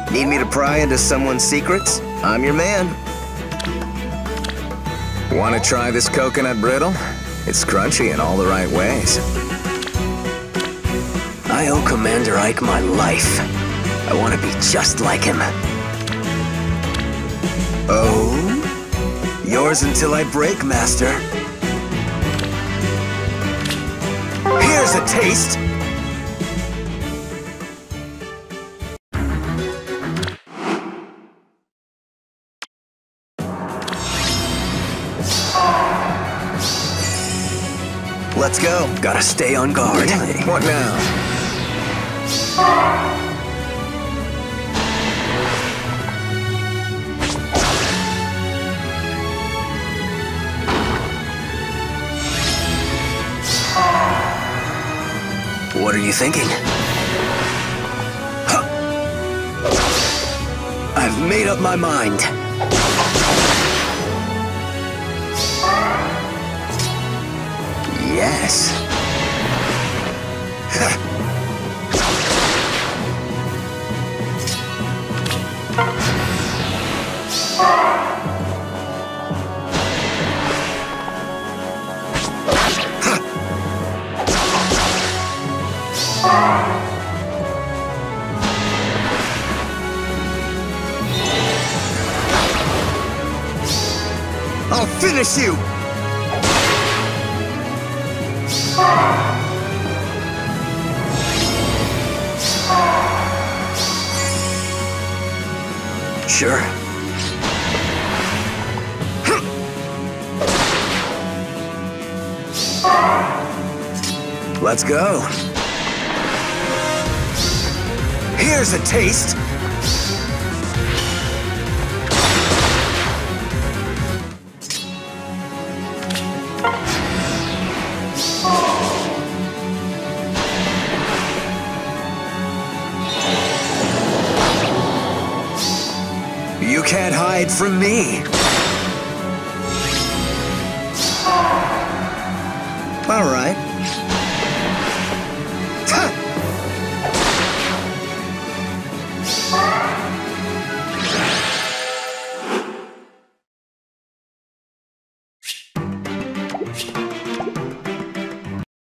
Need me to pry into someone's secrets? I'm your man. Want to try this coconut brittle? It's crunchy in all the right ways. I owe Commander Ike my life. I want to be just like him. Oh? Yours until I break, Master. Here's a taste! Let's go. Gotta stay on guard. Really? What now? What are you thinking? Huh. I've made up my mind. Yes. I'll finish you! Sure. Let's go. Here's a taste. You can't hide from me. All right.